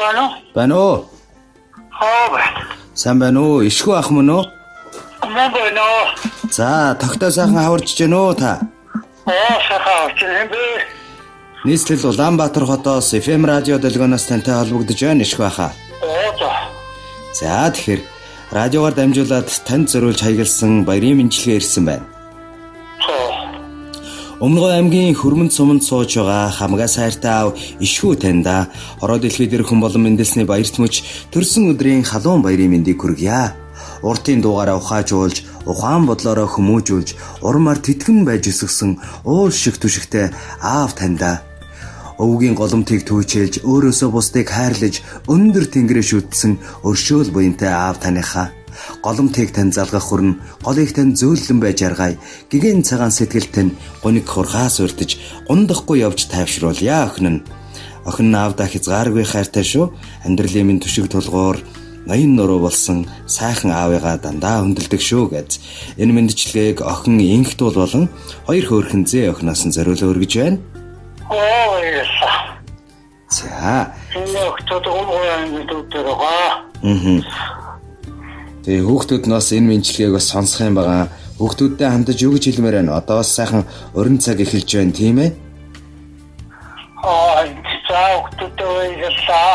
Байна уу? Сайн байна уу? Ишгүй ах мөн үү? Мөн байна уу? За, тогтоо сайхан хаварч гэнэ үү та? Сайхан хаварч гэнэ. Нийслэл Улаанбаатар хотоос FM радио долгионоос тантай холбогдож байна ишгүй ахаа. За, тэгэхээр радиогоор дамжуулаад танд зориулж хаягдсан баярын мэндчилгээ ирсэн байна. Өмнөгөө аймгийн Хөрмөнд суманд сууж байгаа хамгаа сайртай аав ишгүй таньда ороо дэлхийд ирэх хүн болон мэндэлсний баярт мөч төрсөн өдрийн халуун баярын мэндийг хүргье. Уртын дуугаараа ухаажуулж, ухаан бодлороо хүмүүжүүлж, урмаар тэтгэн байж өсгсөн уул шиг түшигтэй аав таньда өвгийн голомтыг түүчээлж, өөрөөсөө бусдыг хайрлаж, өндөр тэнгэрээ шүтсэн өршөөл буянтай аав таныхаа голомтыг тань залгах хүрн, голыг тань зөөллөн байж аргай, гэгэн цагаан сэтгэлд тань гуниг хурхаас урдж, гундахгүй явж тайвшруулъя охин нь. Охин нь аавда хязгааргүй хайртай шүү. Амьдралын минь түшиг тулгуур ноён нуруу болсон сайхан аавыгаа дандаа хүндэлдэг шүү гэж. Энэ мэндчилгээг охин инх туул болон хоёр хөөрхөн зээ охиноос нь зориулж өргөж байна. За. Энэ өгтөд ууян дүүтэр байгаа. Тэгээ хүүхдүүд нас энэ мэндчилгээг бас сонсох юм байгаа. Хүүхдүүдтэй хамтаж юу гэж хэлмээр байна? Одоо бас сайхан өрн цаг эхэлж байна тийм ээ? За хүүхдүүдтэй хэллаа.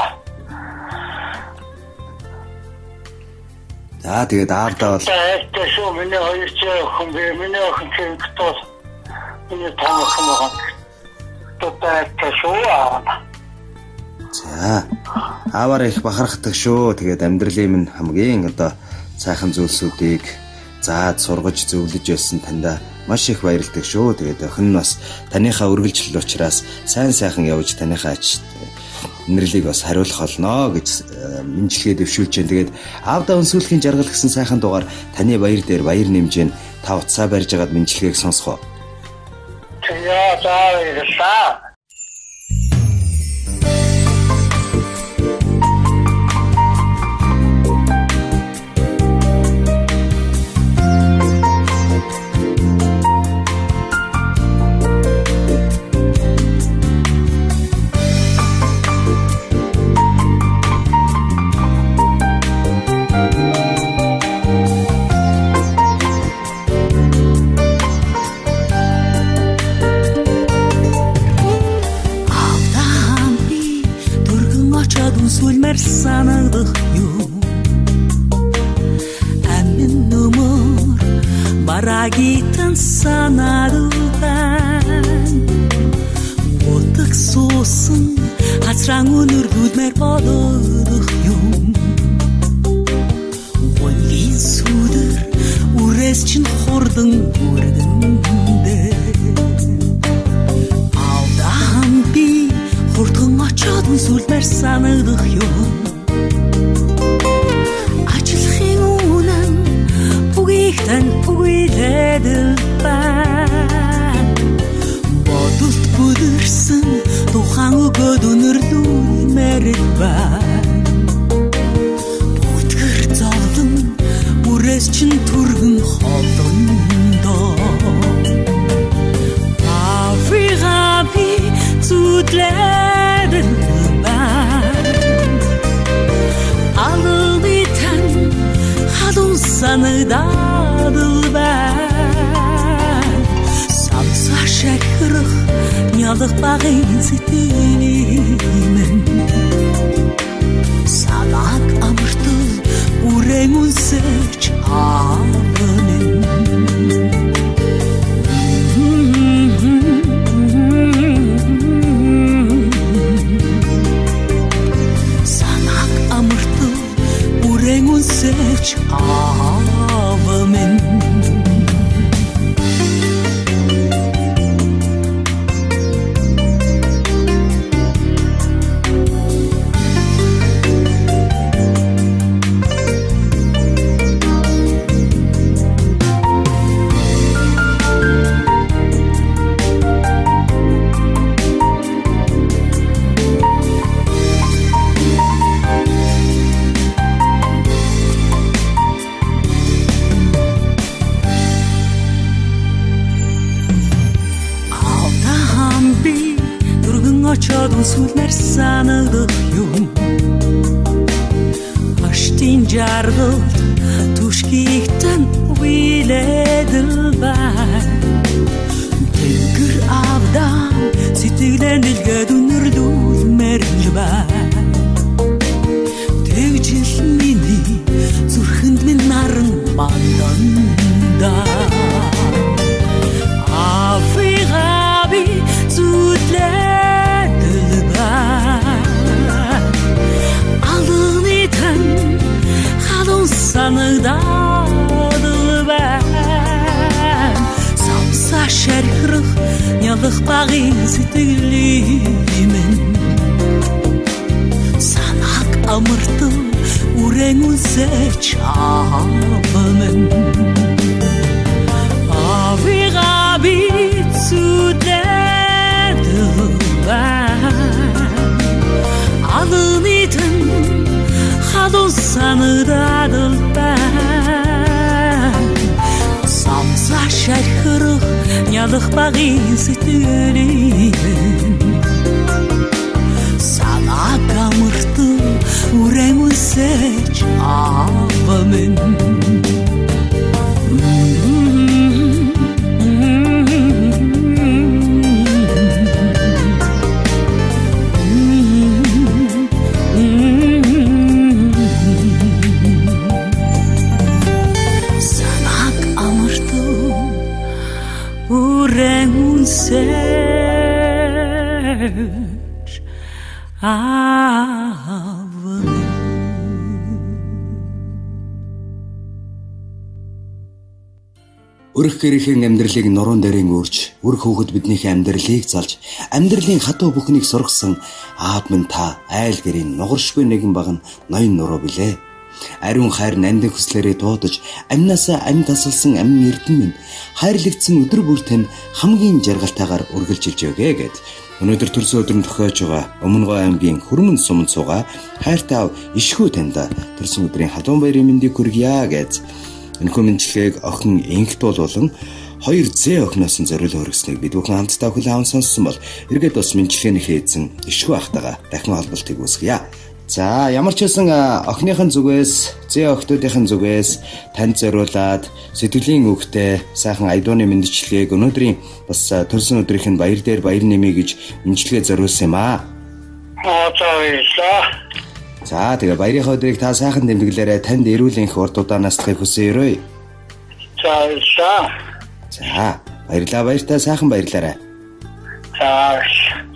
За тэгээд аавдаа бол шүү миний хоёр чаа охин би миний охин чинь миний том охин байгаа. Тотаа шүү аа. За ааваараа их бахархдаг шүү. Тэгээд амьдралын минь хамгийн одоо сайхан зүйлсүүдийг заад сургаж зөвлөж байсан танда маш их баярлалдаг шүү. Тэгээд охин нь бас таныхаа үргэлжлэл учраас сайн сайхан явж таныхаа нэрлийг бас хариулах болно гэж мэндчилгээ дэвшүүлж байна. Тэгээд аавдаа өнсөөлхийн жаргал гэсэн сайхан дугаар таны баяр дээр баяр нэмжээн та утсаа барьж агаад мэндчилгээг сонсгоо. Яа заавал. Санагдах юу амин нөмөр барагитан санарудан утак суусан хацран өнөрдүүлмээр бодох юм гонгийн сүдэр үрээс чин хурдан үргэндэ авдаан би хурдан очоод үнсүүлмээр санагдах юм бодолт бүдэрсэн тухайн өгөөд өнөрлүүлмээр байна. Бүтгэр зовлон бүрээс чин түргэн холондоо Африкаби зүдлээд байна. Албитан халуун санагдаад шахрах нялах багын сэтгэлэн салак амртал үрэн үнсэж авнэн салак амртал үрэн үнсэж авнэн жаргал түшкийгтэн уйлэдэл бай Тэнгэр авдан сэтгэлэн дэлгэд үнэрлүүлмэр бай Тэгжил миний зүрхэнд минь наран манданда Афигаби зүтлэдэл бай Алыны тэн халуун санагдадэл бай Самса шархирах нялах багын сэтгэлиймэн Санааг амартал үрэн үнсэж авамэн Авигаби зүтлэдэл бай Алыны тэн халуун санагдадэл бай Самса шархирах нялах багын сэтгэлиймэн Санааг амартал үрэн үнсэж авамэн Санааг амартал үрэн үнсэж Өрх гэрийн амьдралыг нуруунд дээрэн өөрч, өрх хөөхд биднийхээ амьдралыг залж, амьдралын хатуу бүхнийг сургасан аав минь та айл гэрийн нугаршгүй нэгэн баг нь ноён нуруу билээ. Ариун хайр нандин хүслээрээ дуудаж, амнаасаа ам тасалсан амин эрдэн минь хайрлагдсан өдөр бүр тань хамгийн жаргалтайгаар үргэлжилж өгье гэд. Өнөөдөр төрсөн өдрөнд тохиож байгаа Өмнөгой аймгийн Хүрмэн суманд суугаа хайртай ишхүү танд төрсөн өдрийн халуун баярын мэндийг хүргье гэж. Энэхүү мэндчилгээг охин Инхтул болон 2 зэ охиноос нь зориулан хүргэснийг бид бүхэн хамтдаа хүлээн аван сонссон бол эргээд бас мэндчилгээний эзэн ишхүү ахтайгаа дахин холболтыг үүсгье. За ямар ч байсан охиныхын зүгээс, зэ охтуудын зүгээс танд зориулаад сэтгэлийн үгтэй сайхан айдууны мэндчилгээг өнөөдрийн бас төрсөн өдрийнх нь баяр дээр баяр нэмье гэж мэндчилгээ зориулсан юм аа. За тэгээ баярын өдрийг та сайхан тэмдэглээрэй. Танд эрүүл энх урд удаанаас хүсье. За баярлалаа, баяртай сайхан баярлаарай. За